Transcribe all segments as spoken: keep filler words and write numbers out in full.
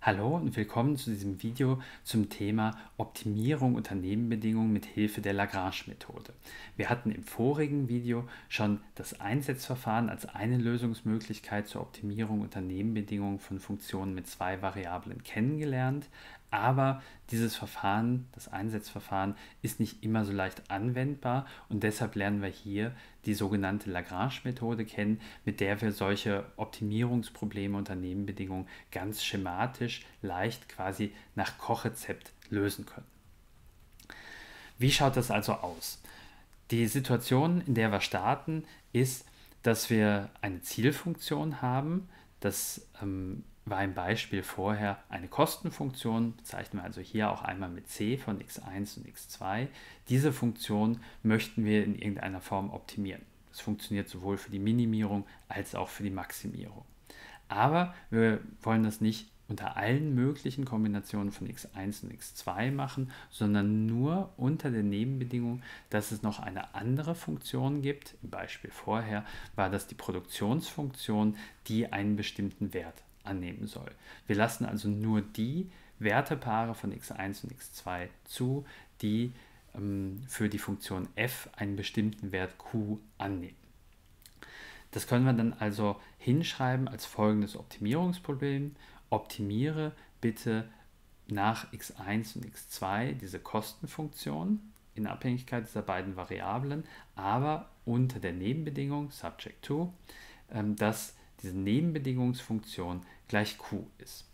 Hallo und willkommen zu diesem Video zum Thema Optimierung unter Nebenbedingungen mit Hilfe der Lagrange-Methode. Wir hatten im vorigen Video schon das Einsetzverfahren als eine Lösungsmöglichkeit zur Optimierung unter Nebenbedingungen von Funktionen mit zwei Variablen kennengelernt, aber dieses Verfahren, das Einsetzverfahren, ist nicht immer so leicht anwendbar und deshalb lernen wir hier die sogenannte Lagrange-Methode kennen, mit der wir solche Optimierungsprobleme unter Nebenbedingungen ganz schematisch, leicht quasi nach Kochrezept lösen können. Wie schaut das also aus? Die Situation, in der wir starten, ist, dass wir eine Zielfunktion haben. Das ähm, war im Beispiel vorher eine Kostenfunktion, bezeichnen wir also hier auch einmal mit c von x eins und x zwei. Diese Funktion möchten wir in irgendeiner Form optimieren. Das funktioniert sowohl für die Minimierung als auch für die Maximierung. Aber wir wollen das nicht unter allen möglichen Kombinationen von x eins und x zwei machen, sondern nur unter der Nebenbedingung, dass es noch eine andere Funktion gibt. Im Beispiel vorher war das die Produktionsfunktion, die einen bestimmten Wert annehmen soll. Wir lassen also nur die Wertepaare von x eins und x zwei zu, die ähm, für die Funktion f einen bestimmten Wert q annehmen. Das können wir dann also hinschreiben als folgendes Optimierungsproblem. Optimiere bitte nach x eins und x zwei diese Kostenfunktion in Abhängigkeit dieser beiden Variablen, aber unter der Nebenbedingung, subject to, dass diese Nebenbedingungsfunktion gleich q ist.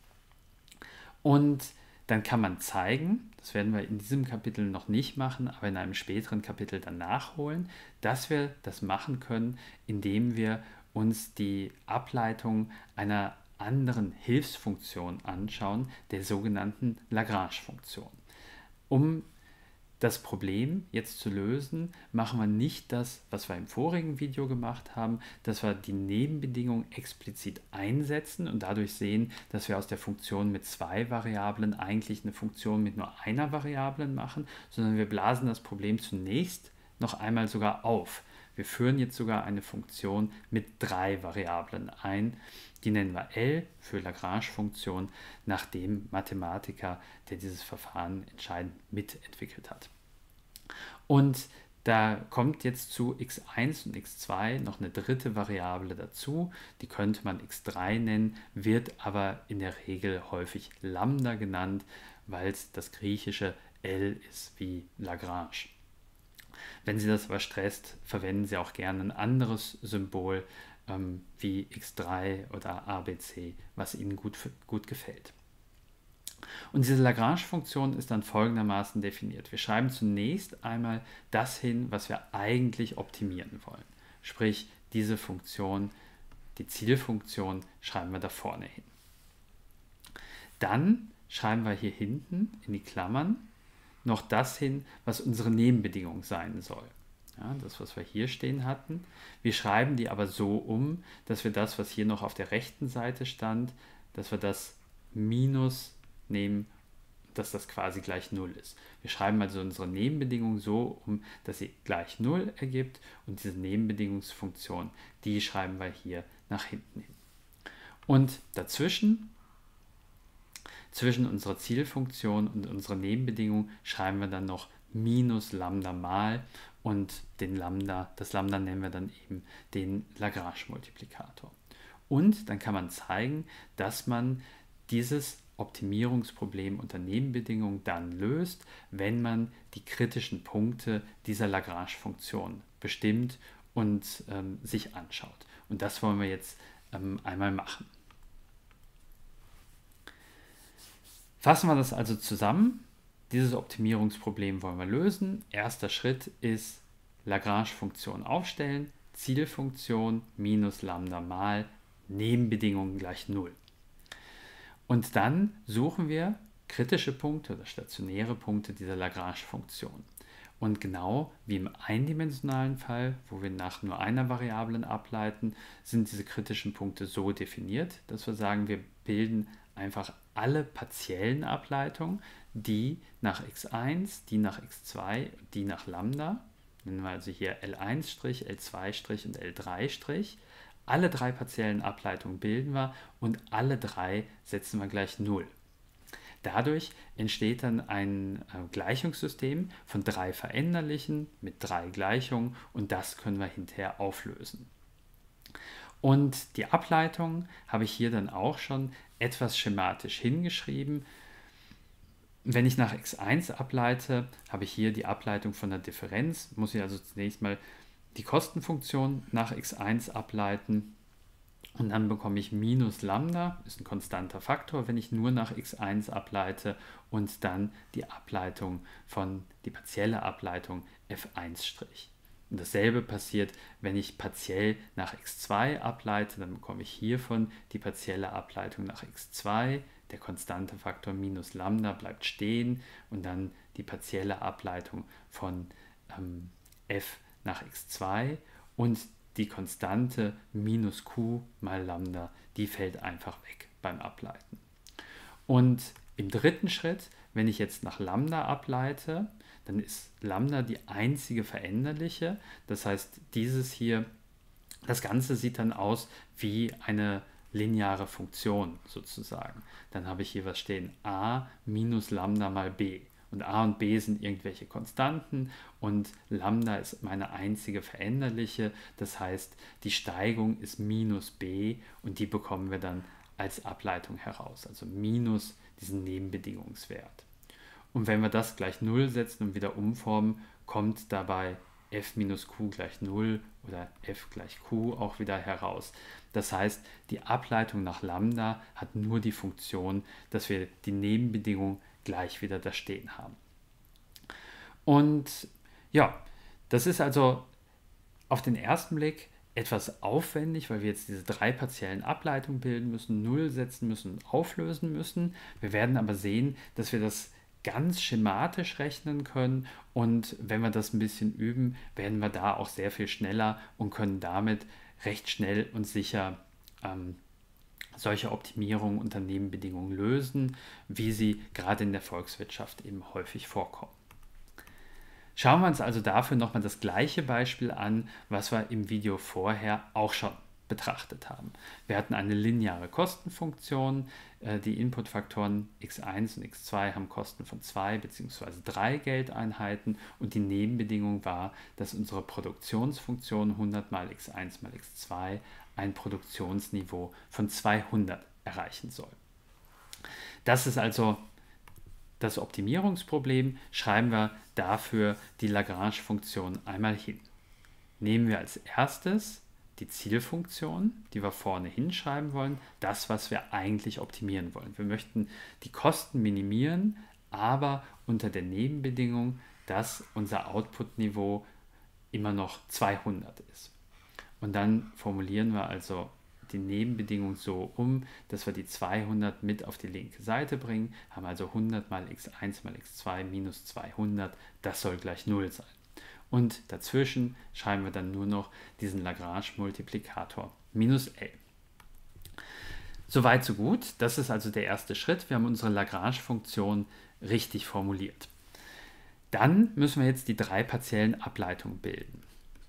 Und dann kann man zeigen, das werden wir in diesem Kapitel noch nicht machen, aber in einem späteren Kapitel dann nachholen, dass wir das machen können, indem wir uns die Ableitung einer anderen Hilfsfunktion anschauen, der sogenannten Lagrange-Funktion. Um das Problem jetzt zu lösen, machen wir nicht das, was wir im vorigen Video gemacht haben, dass wir die Nebenbedingung explizit einsetzen und dadurch sehen, dass wir aus der Funktion mit zwei Variablen eigentlich eine Funktion mit nur einer Variablen machen, sondern wir blasen das Problem zunächst noch einmal sogar auf. Wir führen jetzt sogar eine Funktion mit drei Variablen ein. Die nennen wir L für Lagrange-Funktion, nach dem Mathematiker, der dieses Verfahren entscheidend mitentwickelt hat. Und da kommt jetzt zu x eins und x zwei noch eine dritte Variable dazu. Die könnte man x drei nennen, wird aber in der Regel häufig Lambda genannt, weil es das griechische L ist wie Lagrange. Wenn Sie das aber stresst, verwenden Sie auch gerne ein anderes Symbol ähm, wie x drei oder A B C, was Ihnen gut, gut gefällt. Und diese Lagrange-Funktion ist dann folgendermaßen definiert. Wir schreiben zunächst einmal das hin, was wir eigentlich optimieren wollen. Sprich, diese Funktion, die Zielfunktion, schreiben wir da vorne hin. Dann schreiben wir hier hinten in die Klammern noch das hin, was unsere Nebenbedingung sein soll. Ja, das, was wir hier stehen hatten. Wir schreiben die aber so um, dass wir das, was hier noch auf der rechten Seite stand, dass wir das Minus nehmen, dass das quasi gleich null ist. Wir schreiben also unsere Nebenbedingung so um, dass sie gleich null ergibt und diese Nebenbedingungsfunktion, die schreiben wir hier nach hinten hin. Und dazwischen Zwischen unserer Zielfunktion und unserer Nebenbedingung schreiben wir dann noch minus Lambda mal und den Lambda, das Lambda nennen wir dann eben den Lagrange-Multiplikator. Und dann kann man zeigen, dass man dieses Optimierungsproblem unter Nebenbedingungen dann löst, wenn man die kritischen Punkte dieser Lagrange-Funktion bestimmt und ähm, sich anschaut. Und das wollen wir jetzt ähm, einmal machen. Fassen wir das also zusammen. Dieses Optimierungsproblem wollen wir lösen. Erster Schritt ist Lagrange-Funktion aufstellen, Zielfunktion minus Lambda mal Nebenbedingungen gleich null. Und dann suchen wir kritische Punkte oder stationäre Punkte dieser Lagrange-Funktion. Und genau wie im eindimensionalen Fall, wo wir nach nur einer Variablen ableiten, sind diese kritischen Punkte so definiert, dass wir sagen, wir bilden einfach alle partiellen Ableitungen, die nach x eins, die nach x zwei, die nach Lambda, nennen wir also hier L eins', L zwei' und L drei', alle drei partiellen Ableitungen bilden wir und alle drei setzen wir gleich null. Dadurch entsteht dann ein äh, Gleichungssystem von drei Veränderlichen mit drei Gleichungen und das können wir hinterher auflösen. Und die Ableitung habe ich hier dann auch schon etwas schematisch hingeschrieben. Wenn ich nach x eins ableite, habe ich hier die Ableitung von der Differenz, muss ich also zunächst mal die Kostenfunktion nach x eins ableiten und dann bekomme ich minus Lambda, ist ein konstanter Faktor, wenn ich nur nach x eins ableite und dann die Ableitung von, die partielle Ableitung f eins'. Und dasselbe passiert, wenn ich partiell nach x zwei ableite, dann bekomme ich hiervon die partielle Ableitung nach x zwei, der konstante Faktor minus Lambda bleibt stehen und dann die partielle Ableitung von ähm, f nach x zwei und die Konstante minus q mal Lambda, die fällt einfach weg beim Ableiten. Und im dritten Schritt, wenn ich jetzt nach Lambda ableite, dann ist Lambda die einzige veränderliche. Das heißt, dieses hier, das Ganze sieht dann aus wie eine lineare Funktion sozusagen. Dann habe ich hier was stehen, a minus Lambda mal b. Und a und b sind irgendwelche Konstanten und Lambda ist meine einzige veränderliche. Das heißt, die Steigung ist minus b und die bekommen wir dann als Ableitung heraus. Also minus diesen Nebenbedingungswert. Und wenn wir das gleich null setzen und wieder umformen, kommt dabei f minus q gleich null oder f gleich q auch wieder heraus. Das heißt, die Ableitung nach Lambda hat nur die Funktion, dass wir die Nebenbedingung gleich wieder da stehen haben. Und ja, das ist also auf den ersten Blick etwas aufwendig, weil wir jetzt diese drei partiellen Ableitungen bilden müssen, null setzen müssen, auflösen müssen. Wir werden aber sehen, dass wir das ganz schematisch rechnen können und wenn wir das ein bisschen üben, werden wir da auch sehr viel schneller und können damit recht schnell und sicher ähm, solche Optimierungen unter Nebenbedingungen lösen, wie sie gerade in der Volkswirtschaft eben häufig vorkommen. Schauen wir uns also dafür nochmal das gleiche Beispiel an, was wir im Video vorher auch schon betrachtet haben. Wir hatten eine lineare Kostenfunktion, die Inputfaktoren x eins und x zwei haben Kosten von zwei bzw. drei Geldeinheiten und die Nebenbedingung war, dass unsere Produktionsfunktion hundert mal x eins mal x zwei ein Produktionsniveau von zweihundert erreichen soll. Das ist also das Optimierungsproblem, schreiben wir dafür die Lagrange-Funktion einmal hin. Nehmen wir als erstes die Zielfunktion, die wir vorne hinschreiben wollen, das, was wir eigentlich optimieren wollen. Wir möchten die Kosten minimieren, aber unter der Nebenbedingung, dass unser Output-Niveau immer noch zweihundert ist. Und dann formulieren wir also die Nebenbedingung so um, dass wir die zweihundert mit auf die linke Seite bringen, haben also hundert mal x eins mal x zwei minus zweihundert, das soll gleich null sein. Und dazwischen schreiben wir dann nur noch diesen Lagrange-Multiplikator minus L. Soweit so gut, das ist also der erste Schritt. Wir haben unsere Lagrange-Funktion richtig formuliert. Dann müssen wir jetzt die drei partiellen Ableitungen bilden.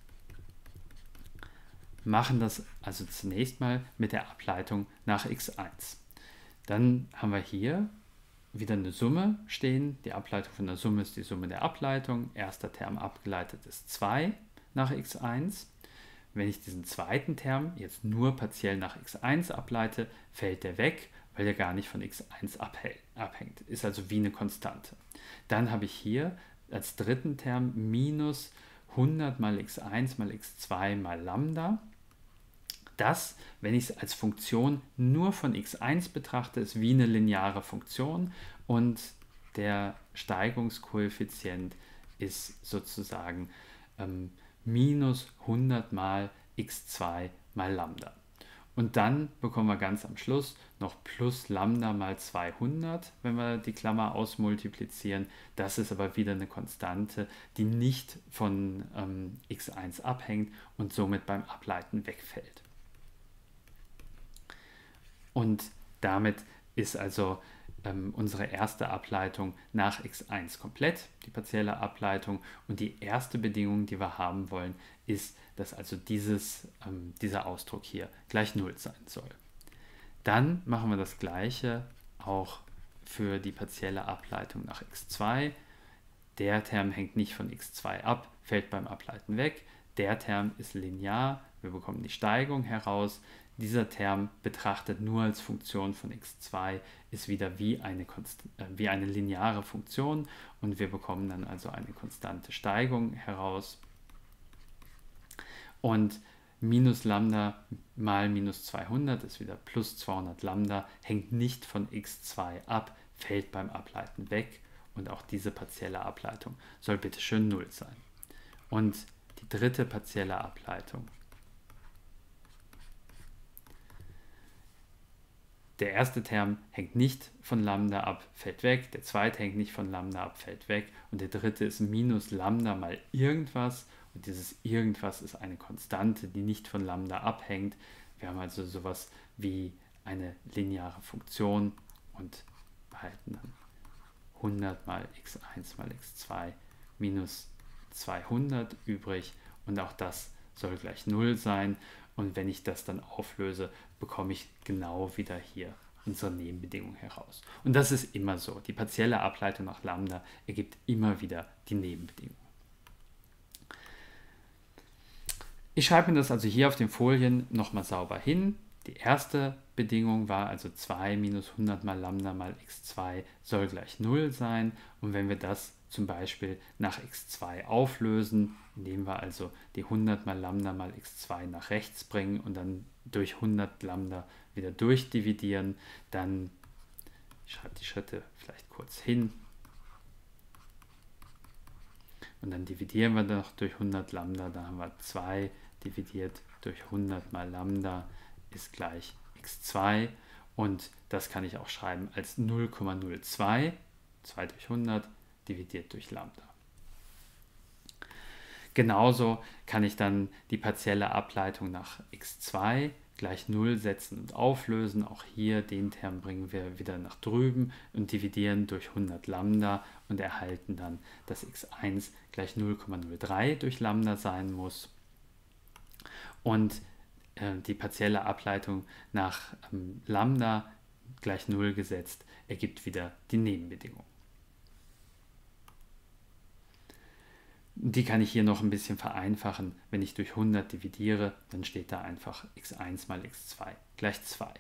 Machen das also zunächst mal mit der Ableitung nach x eins. Dann haben wir hier wieder eine Summe stehen. Die Ableitung von der Summe ist die Summe der Ableitung. Erster Term abgeleitet ist zwei nach x eins. Wenn ich diesen zweiten Term jetzt nur partiell nach x eins ableite, fällt der weg, weil der gar nicht von x eins abhängt. Ist also wie eine Konstante. Dann habe ich hier als dritten Term minus hundert mal x eins mal x zwei mal Lambda. Das, wenn ich es als Funktion nur von x eins betrachte, ist wie eine lineare Funktion und der Steigungskoeffizient ist sozusagen ähm, minus hundert mal x zwei mal Lambda. Und dann bekommen wir ganz am Schluss noch plus Lambda mal zweihundert, wenn wir die Klammer ausmultiplizieren. Das ist aber wieder eine Konstante, die nicht von ähm, x eins abhängt und somit beim Ableiten wegfällt. Und damit ist also ähm, unsere erste Ableitung nach x eins komplett, die partielle Ableitung. Und die erste Bedingung, die wir haben wollen, ist, dass also dieses, ähm, dieser Ausdruck hier gleich null sein soll. Dann machen wir das Gleiche auch für die partielle Ableitung nach x zwei. Der Term hängt nicht von x zwei ab, fällt beim Ableiten weg. Der Term ist linear, wir bekommen die Steigung heraus. Dieser Term betrachtet nur als Funktion von x zwei, ist wieder wie eine, Konst äh, wie eine lineare Funktion und wir bekommen dann also eine konstante Steigung heraus. Und minus Lambda mal minus zweihundert ist wieder plus zweihundert Lambda, hängt nicht von x zwei ab, fällt beim Ableiten weg und auch diese partielle Ableitung soll bitte schön null sein. Und die dritte partielle Ableitung. Der erste Term hängt nicht von Lambda ab, fällt weg. Der zweite hängt nicht von Lambda ab, fällt weg. Und der dritte ist minus Lambda mal irgendwas. Und dieses irgendwas ist eine Konstante, die nicht von Lambda abhängt. Wir haben also sowas wie eine lineare Funktion und behalten dann hundert mal x eins mal x zwei minus zweihundert übrig. Und auch das soll gleich null sein. Und wenn ich das dann auflöse, bekomme ich genau wieder hier unsere Nebenbedingung heraus. Und das ist immer so. Die partielle Ableitung nach Lambda ergibt immer wieder die Nebenbedingung. Ich schreibe mir das also hier auf den Folien nochmal sauber hin. Die erste Bedingung war also zwei minus hundert mal Lambda mal x zwei soll gleich null sein. Und wenn wir das zum Beispiel nach x zwei auflösen, indem wir also die hundert mal Lambda mal x zwei nach rechts bringen und dann durch hundert Lambda wieder durchdividieren, dann, ich schreibe die Schritte vielleicht kurz hin, und dann dividieren wir noch durch hundert Lambda, da haben wir zwei dividiert durch hundert mal Lambda ist gleich x zwei und das kann ich auch schreiben als null Komma null zwei, zwei durch hundert dividiert durch Lambda. Genauso kann ich dann die partielle Ableitung nach x zwei gleich null setzen und auflösen. Auch hier den Term bringen wir wieder nach drüben und dividieren durch hundert Lambda und erhalten dann, dass x eins gleich null Komma null drei durch Lambda sein muss. Und äh, die partielle Ableitung nach ähm, Lambda gleich null gesetzt ergibt wieder die Nebenbedingung. Die kann ich hier noch ein bisschen vereinfachen. Wenn ich durch hundert dividiere, dann steht da einfach x eins mal x zwei gleich zwei.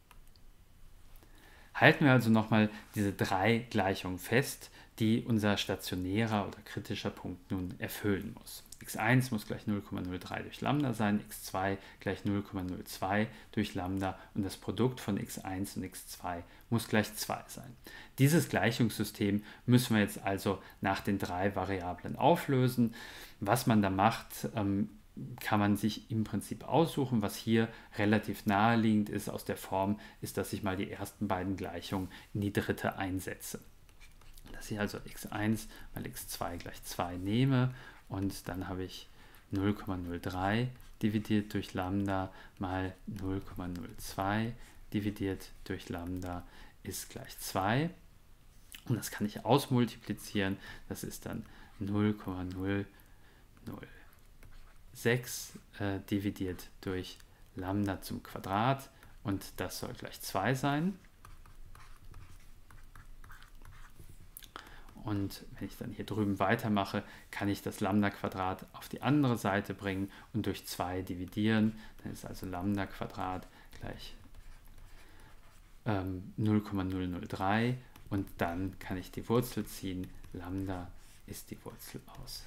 Halten wir also nochmal diese drei Gleichungen fest, die unser stationärer oder kritischer Punkt nun erfüllen muss. x eins muss gleich null Komma null drei durch Lambda sein, x zwei gleich null Komma null zwei durch Lambda und das Produkt von x eins und x zwei muss gleich zwei sein. Dieses Gleichungssystem müssen wir jetzt also nach den drei Variablen auflösen. Was man da macht, ähm, kann man sich im Prinzip aussuchen. Was hier relativ naheliegend ist aus der Form, ist, dass ich mal die ersten beiden Gleichungen in die dritte einsetze. Dass ich also x eins mal x zwei gleich zwei nehme und dann habe ich null Komma null drei dividiert durch Lambda mal null Komma null zwei dividiert durch Lambda ist gleich zwei. Und das kann ich ausmultiplizieren. Das ist dann null Komma null null sechs äh, dividiert durch Lambda zum Quadrat und das soll gleich zwei sein. Und wenn ich dann hier drüben weitermache, kann ich das Lambda-Quadrat auf die andere Seite bringen und durch zwei dividieren. Dann ist also Lambda-Quadrat gleich ähm, null Komma null null drei und dann kann ich die Wurzel ziehen. Lambda ist die Wurzel aus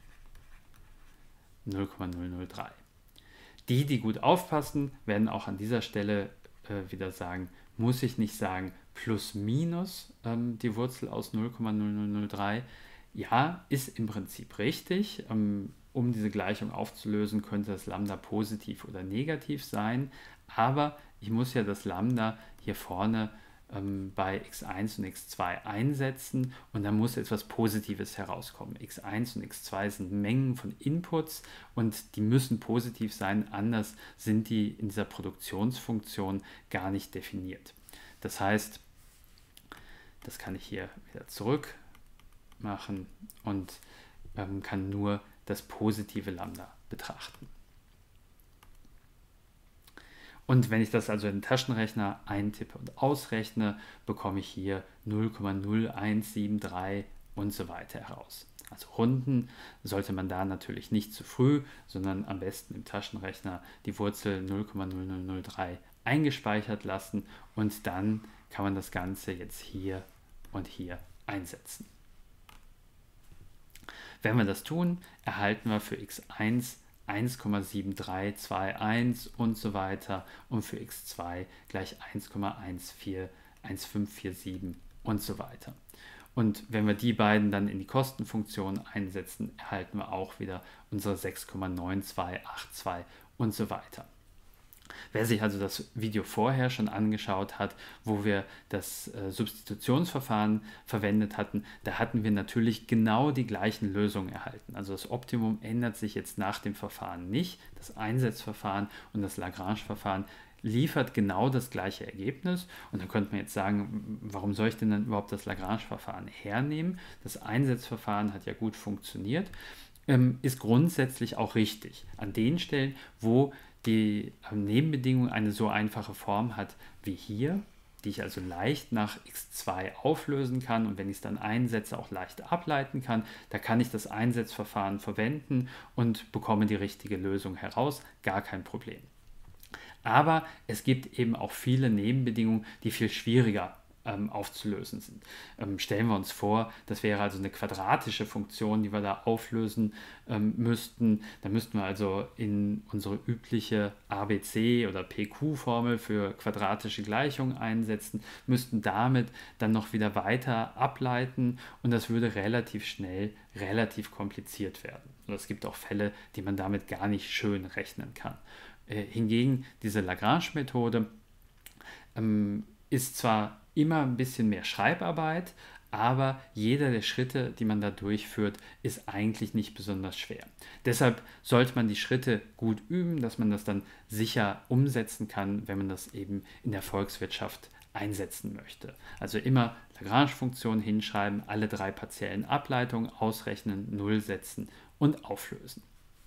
null Komma null null drei. Die, die gut aufpassen, werden auch an dieser Stelle äh, wieder sagen, muss ich nicht sagen, plus minus ähm, die Wurzel aus null Komma null null null drei. Ja, ist im Prinzip richtig. Ähm, um diese Gleichung aufzulösen, könnte das Lambda positiv oder negativ sein. Aber ich muss ja das Lambda hier vorne ähm, bei x eins und x zwei einsetzen und dann muss etwas Positives herauskommen. x eins und x zwei sind Mengen von Inputs und die müssen positiv sein, anders sind die in dieser Produktionsfunktion gar nicht definiert. Das heißt, das kann ich hier wieder zurück machen und ähm, kann nur das positive Lambda betrachten. Und wenn ich das also in den Taschenrechner eintippe und ausrechne, bekomme ich hier null Komma null eins sieben drei und so weiter heraus. Also runden sollte man da natürlich nicht zu früh, sondern am besten im Taschenrechner die Wurzel null Komma null null null drei eingespeichert lassen und dann kann man das Ganze jetzt hier und hier einsetzen. Wenn wir das tun, erhalten wir für x eins eins Komma sieben drei zwei eins und so weiter und für x zwei gleich eins Komma eins vier eins fünf vier sieben und so weiter. Und wenn wir die beiden dann in die Kostenfunktion einsetzen, erhalten wir auch wieder unsere sechs Komma neun zwei acht zwei und so weiter. Wer sich also das Video vorher schon angeschaut hat, wo wir das äh, Substitutionsverfahren verwendet hatten, da hatten wir natürlich genau die gleichen Lösungen erhalten. Also das Optimum ändert sich jetzt nach dem Verfahren nicht. Das Einsetzverfahren und das Lagrange-Verfahren liefert genau das gleiche Ergebnis. Und dann könnte man jetzt sagen, warum soll ich denn dann überhaupt das Lagrange-Verfahren hernehmen? Das Einsetzverfahren hat ja gut funktioniert, ähm, ist grundsätzlich auch richtig. An den Stellen, wo die Nebenbedingung eine so einfache Form hat wie hier, die ich also leicht nach x zwei auflösen kann und wenn ich es dann einsetze, auch leicht ableiten kann, da kann ich das Einsetzverfahren verwenden und bekomme die richtige Lösung heraus, gar kein Problem. Aber es gibt eben auch viele Nebenbedingungen, die viel schwieriger ähm, aufzulösen sind. Ähm, stellen wir uns vor, das wäre also eine quadratische Funktion, die wir da auflösen ähm, müssten. Da müssten wir also in unsere übliche A B C- oder P Q-Formel für quadratische Gleichungen einsetzen, müssten damit dann noch wieder weiter ableiten und das würde relativ schnell relativ kompliziert werden. Und es gibt auch Fälle, die man damit gar nicht schön rechnen kann. Äh, hingegen diese Lagrange-Methode ähm, ist zwar immer ein bisschen mehr Schreibarbeit, aber jeder der Schritte, die man da durchführt, ist eigentlich nicht besonders schwer. Deshalb sollte man die Schritte gut üben, dass man das dann sicher umsetzen kann, wenn man das eben in der Volkswirtschaft einsetzen möchte. Also immer Lagrange-Funktion hinschreiben, alle drei partiellen Ableitungen ausrechnen, Null setzen und auflösen.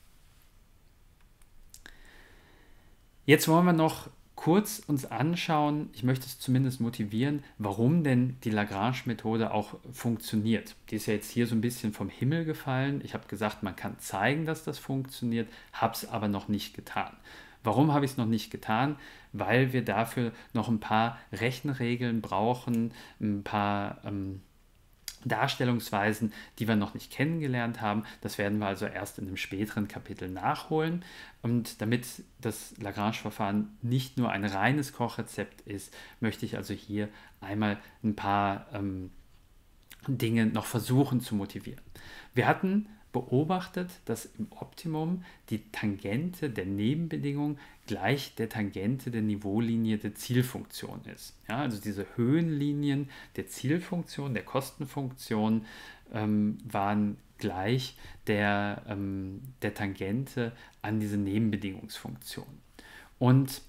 Jetzt wollen wir noch kurz uns anschauen, ich möchte es zumindest motivieren, warum denn die Lagrange-Methode auch funktioniert. Die ist ja jetzt hier so ein bisschen vom Himmel gefallen. Ich habe gesagt, man kann zeigen, dass das funktioniert, habe es aber noch nicht getan. Warum habe ich es noch nicht getan? Weil wir dafür noch ein paar Rechenregeln brauchen, ein paar ähm, Darstellungsweisen, die wir noch nicht kennengelernt haben. Das werden wir also erst in einem späteren Kapitel nachholen. Und damit das Lagrange-Verfahren nicht nur ein reines Kochrezept ist, möchte ich also hier einmal ein paar ähm, Dinge noch versuchen zu motivieren. Wir hatten beobachtet, dass im Optimum die Tangente der Nebenbedingung gleich der Tangente der Niveaulinie der Zielfunktion ist. Ja, also diese Höhenlinien der Zielfunktion, der Kostenfunktion ähm, waren gleich der, ähm, der Tangente an diese Nebenbedingungsfunktion. Und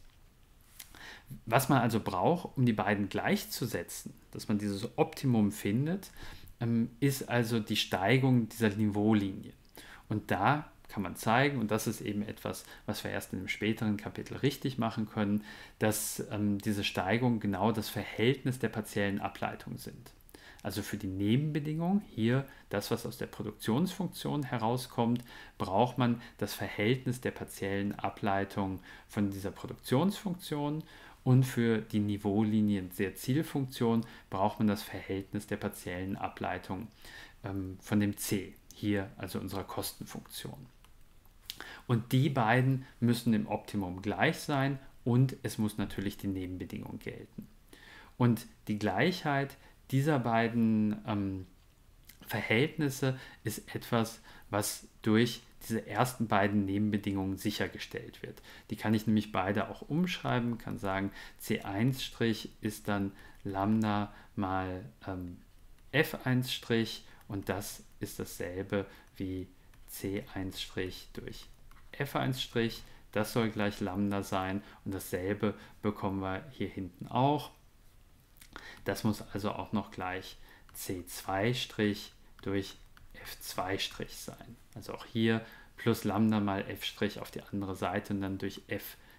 was man also braucht, um die beiden gleichzusetzen, dass man dieses Optimum findet, ist also die Steigung dieser Niveaulinie. Und da kann man zeigen, und das ist eben etwas, was wir erst in einem späteren Kapitel richtig machen können, dass ähm, diese Steigung genau das Verhältnis der partiellen Ableitung sind. Also für die Nebenbedingung, hier das, was aus der Produktionsfunktion herauskommt, braucht man das Verhältnis der partiellen Ableitung von dieser Produktionsfunktion. Und für die Niveaulinie der Zielfunktion braucht man das Verhältnis der partiellen Ableitung ähm, von dem C, hier also unserer Kostenfunktion. Und die beiden müssen im Optimum gleich sein und es muss natürlich die Nebenbedingung gelten. Und die Gleichheit dieser beiden ähm, Verhältnisse ist etwas, was durch diese ersten beiden Nebenbedingungen sichergestellt wird. Die kann ich nämlich beide auch umschreiben, kann sagen, C eins' ist dann Lambda mal ähm, F eins' und das ist dasselbe wie C eins' durch F eins'. Das soll gleich Lambda sein und dasselbe bekommen wir hier hinten auch. Das muss also auch noch gleich C zwei' durch F zwei' sein. Also auch hier plus Lambda mal F' auf die andere Seite und dann durch F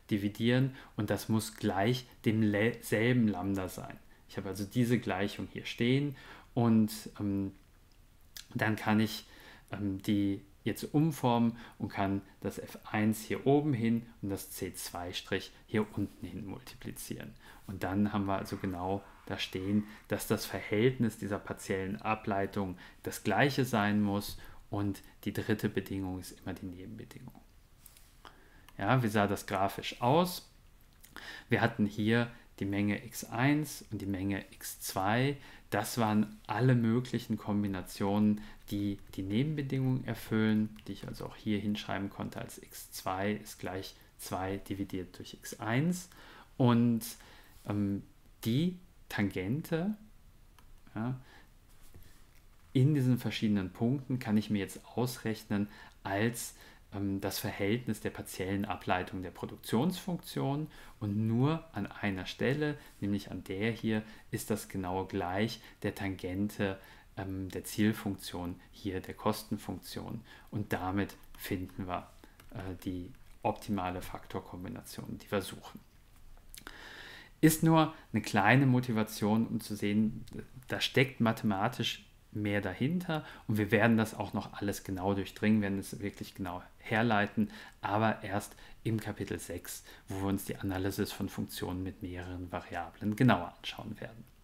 dividieren und das muss gleich demselben Lambda sein. Ich habe also diese Gleichung hier stehen und ähm, dann kann ich ähm, die jetzt umformen und kann das F eins hier oben hin und das C zwei' hier unten hin multiplizieren. Und dann haben wir also genau da stehen, dass das Verhältnis dieser partiellen Ableitung das gleiche sein muss und die dritte Bedingung ist immer die Nebenbedingung. Ja, wie sah das grafisch aus? Wir hatten hier die Menge x eins und die Menge x zwei. Das waren alle möglichen Kombinationen, die die Nebenbedingungen erfüllen, die ich also auch hier hinschreiben konnte als x zwei ist gleich zwei dividiert durch x eins. Und ähm, die Tangente, ja, in diesen verschiedenen Punkten kann ich mir jetzt ausrechnen als ähm, das Verhältnis der partiellen Ableitung der Produktionsfunktion und nur an einer Stelle, nämlich an der hier, ist das genau gleich der Tangente ähm, der Zielfunktion, hier der Kostenfunktion und damit finden wir äh, die optimale Faktorkombination, die wir suchen. Ist nur eine kleine Motivation, um zu sehen, da steckt mathematisch mehr dahinter und wir werden das auch noch alles genau durchdringen, werden es wirklich genau herleiten, aber erst im Kapitel sechs, wo wir uns die Analysis von Funktionen mit mehreren Variablen genauer anschauen werden.